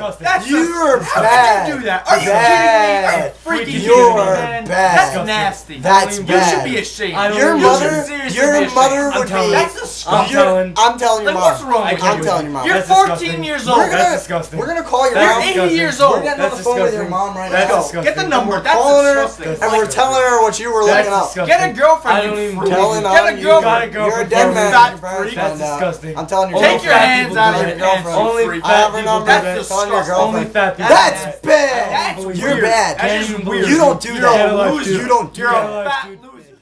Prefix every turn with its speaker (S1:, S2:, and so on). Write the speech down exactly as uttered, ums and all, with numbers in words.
S1: disgusting.
S2: That's
S3: You're
S2: how
S3: bad.
S2: could you do that? Are you
S3: Bad.
S2: kidding me? Are you freaking
S3: You're
S2: kidding me, man?
S3: bad.
S2: That's nasty.
S3: That's
S2: you
S3: bad.
S2: should be ashamed.
S1: I don't
S3: Your
S1: even-
S2: You
S3: mother,
S2: should seriously
S3: your
S2: be ashamed.
S3: mother
S1: I'm
S3: would
S1: telling
S3: be.
S1: you.
S2: That's disgusting.
S1: I'm telling.
S3: I'm telling your
S2: Like,
S3: mom.
S2: what's wrong with
S3: I'm
S2: you?
S3: telling your mom.
S2: You're
S1: That's
S2: fourteen
S1: disgusting.
S2: years
S3: We're
S2: old.
S3: gonna,
S1: That's disgusting.
S3: We're gonna call your
S1: That's
S3: mom.
S2: You're eighty
S1: disgusting.
S2: years
S3: We're
S2: old.
S3: getting on
S1: That's
S3: the phone with your
S1: disgusting.
S3: mom right
S1: That's
S3: now.
S1: disgusting.
S2: Get the number. That's
S3: Calling her,
S2: disgusting.
S3: and we're telling her what you were
S1: That's
S3: looking up.
S1: disgusting.
S2: Get a girlfriend.
S1: I don't
S2: you
S1: even
S2: freak.
S3: Telling
S2: Get a
S3: on you.
S2: girlfriend.
S1: Go
S3: You're a
S1: for
S3: dead
S1: it.
S3: man.
S2: Fat
S3: Your parents
S2: freak.
S3: found
S1: That's
S3: out.
S1: disgusting.
S3: I'm telling you.
S2: Take your
S1: fat
S2: hands
S1: people
S2: out
S1: do
S2: of
S1: that.
S2: your pants.
S1: Only
S2: you freak.
S3: I have her
S1: people
S3: number.
S1: do that.
S2: That's
S3: Telling your
S2: disgusting.
S1: Only
S3: girlfriend.
S1: fat people.
S3: That's
S2: That's
S3: bad.
S2: weird.
S3: You're bad.
S2: That's just
S1: Can't even
S2: weird.
S3: You don't do
S2: You're
S3: that.
S2: a loser.
S3: You don't do
S2: You're
S3: that.
S2: a fat loser.